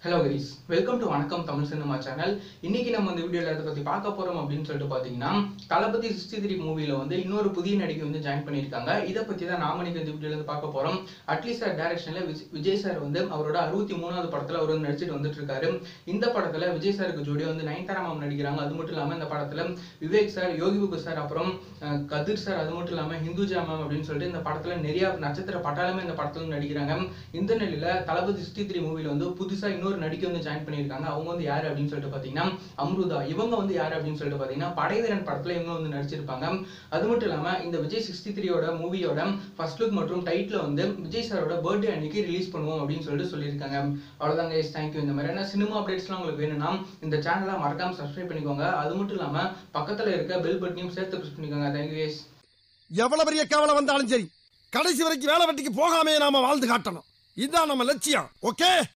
Hello guys, welcome to வணக்கம் Tamil cinema channel. இன்னைக்கு நம்ம இந்த வீடியோல எதை பத்தி பார்க்க போறோம் அப்படின்னு சொல்லிட்டு பாத்தீங்கன்னா, தளபதி 63 மூவில வந்து இன்னொரு புதிய நடிகை வந்து ஜாயின் பண்ணியிருக்காங்க. இதை பத்தி தான் நாம இன்னைக்கு இந்த வீடியோல இருந்து பார்க்க போறோம். அட்லீஸ்ட் சார் டைரக்ஷன்ல விஜய் சார் வந்து அவரோட 63வது படத்துல அவர் வந்து நடிச்சிட்டு வந்துட்டு இருக்காரு. இந்த படத்துல விஜய் சாருக்கு ஜோடியா வந்து நயன்தாரா மேம் நடிக்கிறாங்க. அது மட்டும் இல்லாம இந்த படத்துல விவேக் சார், யோகி பாபு சார், அப்புறம் கதிர் சார், அது மட்டும் இல்லாம ஹிந்துஜா மேம் அப்படின்னு சொல்லிட்டு இந்த படத்துல நிறைய நட்சத்திர பட்டாளமே இந்த படத்துல நடிக்கிறாங்க. இந்த நிலையில தளபதி 63 மூவில வந்து புதுசா இன்னொரு நடிகை வந்து ஜாயின் பண்ணிருக்காங்க. அவங்க வந்து யாரு அப்படின்னு சொல்லிட்டு பாத்தீங்கன்னா அம்ருதா. இவங்க வந்து யாரு அப்படின்னு சொல்லிட்டு பாத்தீங்கன்னா படைவீரன் படத்துல இவங்க வந்து நடிச்சிருப்பாங்க. அது மட்டும் இல்லாம இந்த விஜய் 63 மூவியோட ஃபர்ஸ்ட் லுக் மற்றும் டைட்டில் வந்து விஜய் சாரோட பர்த்டே அன்னைக்கு ரிலீஸ் பண்ணுவோம் அப்படின்னு சொல்லிட்டு சொல்லியிருக்காங்க. அவ்வளவுதான் கைஸ், தேங்க்யூ. இந்த மாதிரியான சினிமா அப்டேட்ஸ்லாம் உங்களுக்கு வேணும்னா இந்த சேனலை மறக்காம சப்ஸ்கிரைப் பண்ணிக்கோங்க. அது மட்டும் இல்லாம பக்கத்துல இருக்க பெல் பட்டனையும் சேர்த்து பிரஸ் பண்ணிக்கோங்க. Thank you guys. எவ்வளவு பெரிய கவலை வந்தாலும் சரி, கடைசி வரைக்கும் வேலை வெட்டிக்கு போகாமே நாம வாழ்ந்து காட்டணும். இதுதான் நம்ம லட்சியம். ஓகே.